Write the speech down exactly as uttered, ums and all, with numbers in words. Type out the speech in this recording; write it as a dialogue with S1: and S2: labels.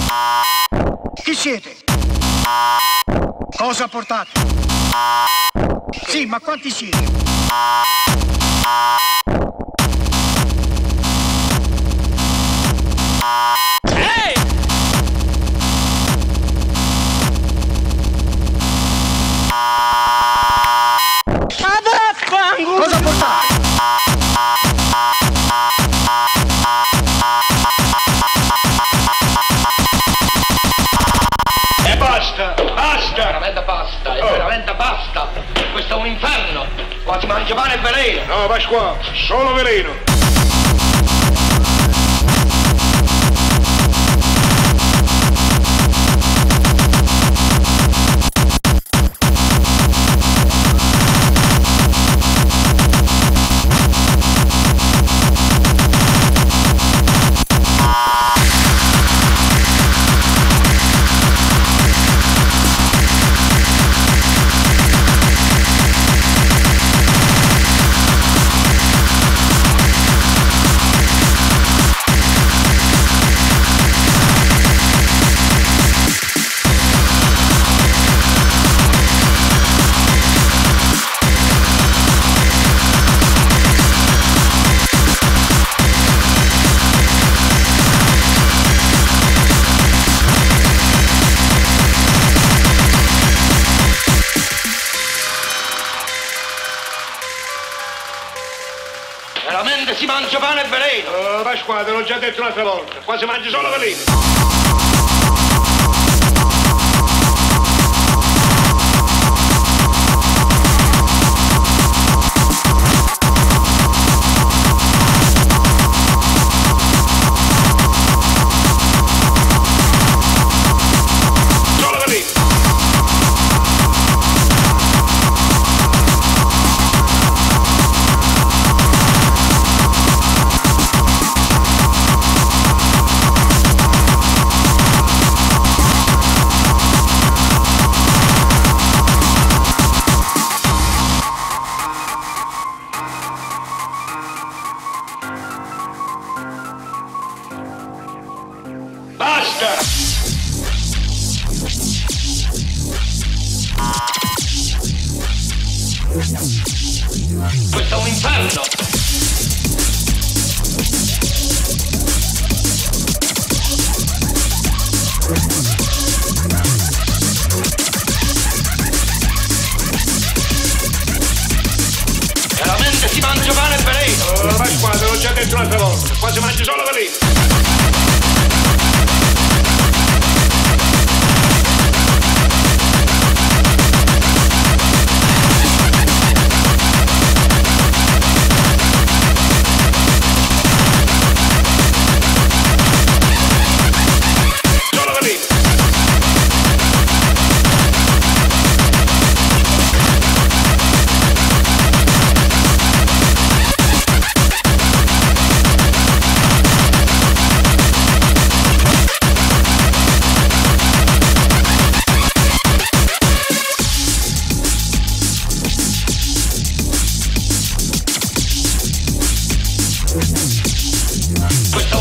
S1: Chi siete? Cosa portate? Sì, ma quanti siete?
S2: Ehi!
S1: Cosa portate?
S3: E basta, basta!
S4: Veramente basta, e
S3: Oh.
S4: veramente basta! Questo è un inferno! Qua si mangia pane e veleno!
S3: No, Pasquale, solo veleno!
S4: Veramente si mangia pane e veleno!
S3: Oh, Pasquale, te l'ho già detto un'altra volta, qua si mangia solo veleno! Basta!
S4: Questo è un inferno! Veramente si mangia pane e veleno!
S3: Oh, Pasquale, te l'ho già detto un'altra volta, qua si mangia solo veleno!
S4: Questo